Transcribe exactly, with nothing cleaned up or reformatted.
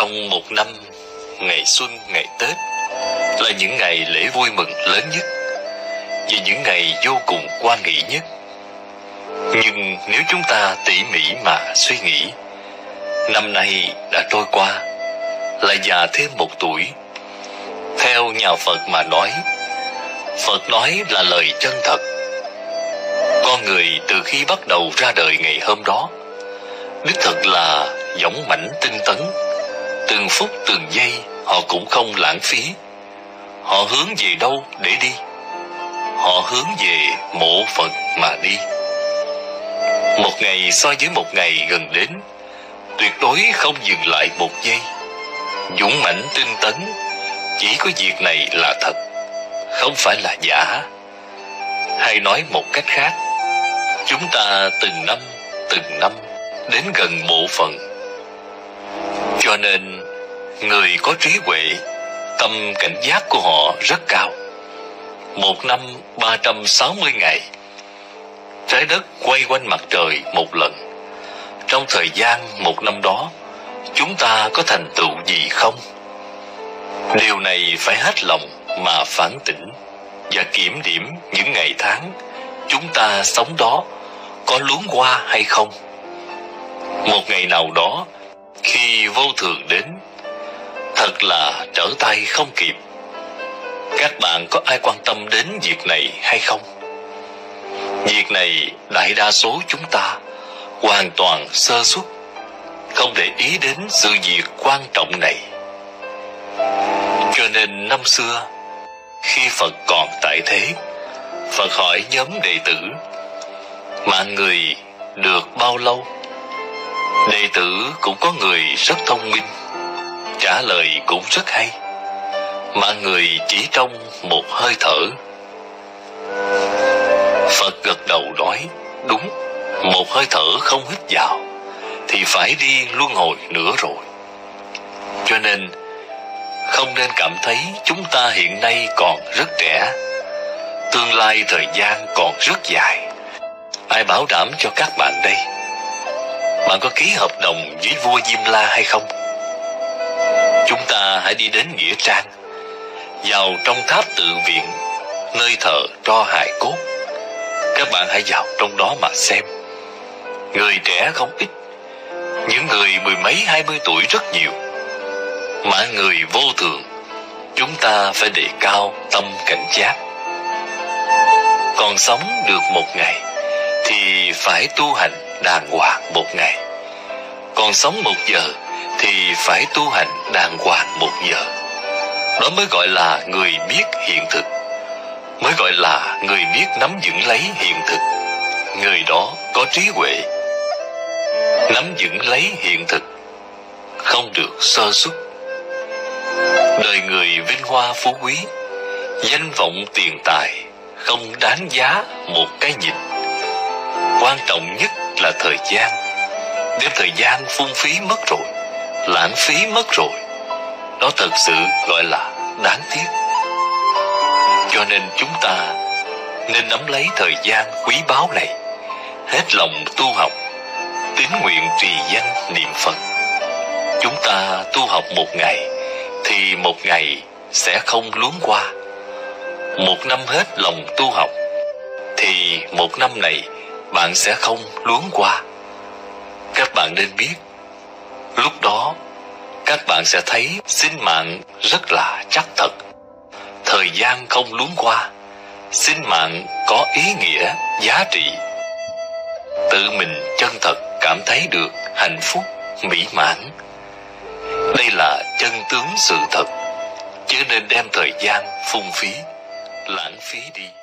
Trong một năm, ngày xuân, ngày Tết là những ngày lễ vui mừng lớn nhất và những ngày vô cùng quan nghị nhất. Nhưng nếu chúng ta tỉ mỉ mà suy nghĩ, năm nay đã trôi qua, lại già thêm một tuổi. Theo nhà Phật mà nói, Phật nói là lời chân thật. Con người từ khi bắt đầu ra đời ngày hôm đó, đích thực là dũng mãnh tinh tấn. Từng phút từng giây họ cũng không lãng phí. Họ hướng về đâu để đi? Họ hướng về mộ Phật mà đi. Một ngày so với một ngày gần đến, tuyệt đối không dừng lại một giây. Dũng mãnh tinh tấn, chỉ có việc này là thật, không phải là giả. Hay nói một cách khác, chúng ta từng năm từng năm đến gần mộ phần. Cho nên người có trí huệ, tâm cảnh giác của họ rất cao. Một năm ba trăm sáu mươi ngày, trái đất quay quanh mặt trời một lần. Trong thời gian một năm đó, chúng ta có thành tựu gì không? Điều này phải hết lòng mà phản tỉnh và kiểm điểm những ngày tháng chúng ta sống đó có luống qua hay không. Một ngày nào đó, khi vô thường đến, thật là trở tay không kịp. Các bạn có ai quan tâm đến việc này hay không? Việc này đại đa số chúng ta hoàn toàn sơ suất, không để ý đến sự việc quan trọng này. Cho nên năm xưa, khi Phật còn tại thế, Phật hỏi nhóm đệ tử: mạng người được bao lâu? Đệ tử cũng có người rất thông minh, trả lời cũng rất hay: mạng người chỉ trong một hơi thở. Phật gật đầu nói: đúng, một hơi thở không hít vào thì phải đi luân hồi nữa rồi. Cho nên không nên cảm thấy chúng ta hiện nay còn rất trẻ, tương lai thời gian còn rất dài. Ai bảo đảm cho các bạn đây? Bạn có ký hợp đồng với vua Diêm La hay không? Chúng ta hãy đi đến nghĩa trang, vào trong tháp tự viện, nơi thờ tro hài cốt. Các bạn hãy vào trong đó mà xem. Người trẻ không ít, những người mười mấy hai mươi tuổi rất nhiều. Mạng người vô thường, chúng ta phải đề cao tâm cảnh giác. Còn sống được một ngày thì phải tu hành đàng hoàng một ngày. Còn sống một giờ thì phải tu hành đàng hoàng một giờ. Đó mới gọi là người biết hiện thực, mới gọi là người biết nắm vững lấy hiện thực. Người đó có trí huệ, nắm vững lấy hiện thực, không được sơ suất. Đời người vinh hoa phú quý, danh vọng tiền tài không đáng giá một cái nhìn. Quan trọng nhất là thời gian. Đem thời gian phung phí mất rồi, lãng phí mất rồi, đó thật sự gọi là đáng tiếc. Cho nên chúng ta nên nắm lấy thời gian quý báu này, hết lòng tu học, tín nguyện trì danh niệm Phật. Chúng ta tu học một ngày thì một ngày sẽ không luống qua. Một năm hết lòng tu học thì một năm này bạn sẽ không luống qua. Các bạn nên biết, lúc đó các bạn sẽ thấy sinh mạng rất là chắc thật. Thời gian không luống qua, sinh mạng có ý nghĩa, giá trị. Tự mình chân thật cảm thấy được hạnh phúc, mỹ mãn. Đây là chân tướng sự thật, chứ nên đem thời gian phung phí, lãng phí đi.